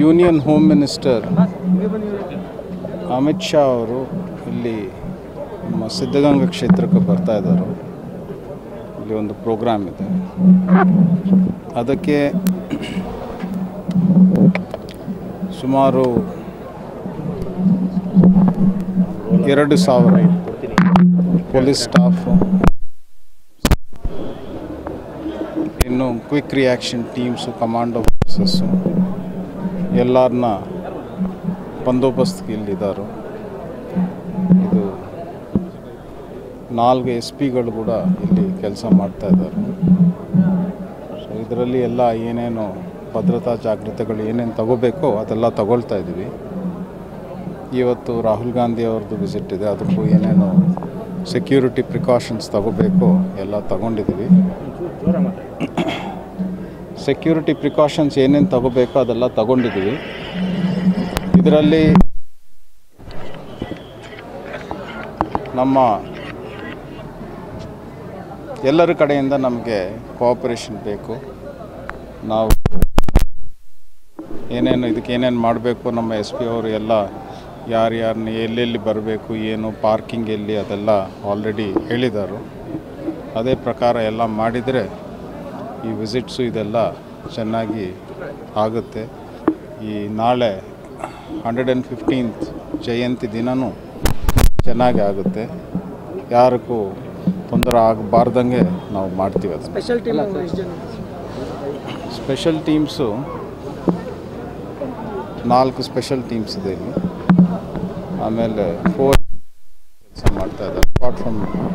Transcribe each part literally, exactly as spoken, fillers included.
Union home minister Amit Shah ಅವರು ಇಲ್ಲಿ ನಮ್ಮ ಸಿದ್ಧಗಂಗಾ ಕ್ಷೇತ್ರಕ್ಕೆ ಬರ್ತಾ ಇದ್ದಾರೆ. ಇಲ್ಲಿ ಒಂದು ಪ್ರೋಗ್ರಾಮ್ ಇದೆ. ಅದಕ್ಕೆ ಸುಮಾರು ಎರಡು ಸಾವಿರ ಪೊಲೀಸ್ ಸ್ಟಾಫು, ಇನ್ನು quick reaction teams, commando forces ಎಲ್ಲರನ್ನ ಬಂದೋಬಸ್ತ್ಗೆ ಇಲ್ಲಿದ್ದಾರೆ. ಇದು ನಾಲ್ಕು ಎಸ್ ಪಿಗಳು ಕೂಡ ಇಲ್ಲಿ ಕೆಲಸ ಮಾಡ್ತಾ ಇದ್ದಾರೆ. ಸೊ ಇದರಲ್ಲಿ ಎಲ್ಲ ಏನೇನು ಭದ್ರತಾ ಜಾಗೃತೆಗಳು ಏನೇನು ತಗೋಬೇಕೋ ಅದೆಲ್ಲ ತಗೊಳ್ತಾ ಇದ್ದೀವಿ. ಇವತ್ತು ರಾಹುಲ್ ಗಾಂಧಿ ಅವ್ರದ್ದು ವಿಸಿಟ್ ಇದೆ, ಅದಕ್ಕೂ ಏನೇನು ಸೆಕ್ಯೂರಿಟಿ ಪ್ರಿಕಾಷನ್ಸ್ ತಗೋಬೇಕು ಎಲ್ಲ ತಗೊಂಡಿದ್ದೀವಿ. ಸೆಕ್ಯೂರಿಟಿ ಪ್ರಿಕಾಷನ್ಸ್ ಏನೇನು ತಗೋಬೇಕೋ ಅದೆಲ್ಲ ತಗೊಂಡಿದ್ದೀವಿ. ಇದರಲ್ಲಿ ನಮ್ಮ ಎಲ್ಲರ ಕಡೆಯಿಂದ ನಮಗೆ ಕೋಆಪರೇಷನ್ ಬೇಕು. ನಾವು ಏನೇನು ಇದಕ್ಕೆ ಏನೇನು ಮಾಡಬೇಕು, ನಮ್ಮ ಎಸ್ ಪಿ ಅವರು ಎಲ್ಲ ಯಾರ್ಯಾರನ್ನ ಎಲ್ಲೆಲ್ಲಿ ಬರಬೇಕು, ಏನು ಪಾರ್ಕಿಂಗ್ ಎಲ್ಲಿ, ಅದೆಲ್ಲ ಆಲ್ರೆಡಿ ಹೇಳಿದರು. ಅದೇ ಪ್ರಕಾರ ಎಲ್ಲ ಮಾಡಿದರೆ ಈ ವಿಸಿಟ್ಸು ಇದೆಲ್ಲ ಚೆನ್ನಾಗಿ ಆಗುತ್ತೆ. ಈ ನಾಳೆ ಹಂಡ್ರೆಡ್ ಆ್ಯಂಡ್ ಫಿಫ್ಟೀನ್ತ್ ಜಯಂತಿ ದಿನವೂ ಚೆನ್ನಾಗಿ ಆಗುತ್ತೆ. ಯಾರಿಗೂ ತೊಂದರೆ ಆಗಬಾರ್ದಂಗೆ ನಾವು ಮಾಡ್ತೀವಿ. ಅದು ಸ್ಪೆಷಲ್ ಟೀಮ್ ಸ್ಪೆಷಲ್ ಟೀಮ್ಸು ನಾಲ್ಕು ಸ್ಪೆಷಲ್ ಟೀಮ್ಸ್ ಇದೆ ಇಲ್ಲಿ. ಆಮೇಲೆ ಫೋರ್ ಕೆಲಸ ಮಾಡ್ತಾ ಇದ್ದಾರೆ. ಅಪಾರ್ಟ್ ಫ್ರಮ್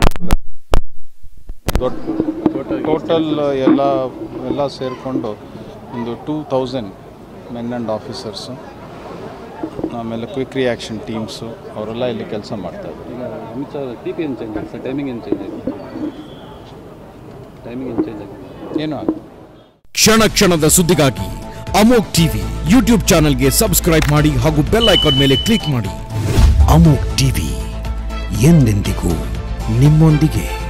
ದೊಡ್ಡ ಟೋಟಲ್ ಎಲ್ಲ ಎಲ್ಲ ಸೇರಿಕೊಂಡು ಒಂದು two thousand men and officers, ಆಮೇಲೆ ಕ್ವಿಕ್ ರಿಯಾಕ್ಷನ್ ಟೀಮ್ಸು ಅವರೆಲ್ಲ ಇಲ್ಲಿ ಕೆಲಸ ಮಾಡ್ತಾರೆ. ಈಗ ಅಮಿತ್ ಶಾ ಟಿ ಪಿ ಏನು ಚೇಂಜ್ ಆಗಿದೆ, ಟೈಮಿಂಗ್ ಏನು ಚೇಂಜ್ ಆಗಿದೆ? ಟೈಮಿಂಗ್ ಏನು ಚೇಂಜ್ ಆಗಿದೆ? ಏನೂ ಆಗಿದೆ. ಕ್ಷಣ ಕ್ಷಣದ ಸುದ್ದಿಗಾಗಿ ಅಮೋಘ್ ಟಿವಿ ಯೂಟ್ಯೂಬ್ ಚಾನೆಲ್ಗೆ ಸಬ್ಸ್ಕ್ರೈಬ್ ಮಾಡಿ ಹಾಗೂ ಬೆಲ್ ಐಕಾನ್ ಮೇಲೆ ಕ್ಲಿಕ್ ಮಾಡಿ. ಅಮೋಘ್ ಟಿವಿ ಎಂದೆಂದಿಗೂ ನಿಮ್ಮೊಂದಿಗೆ.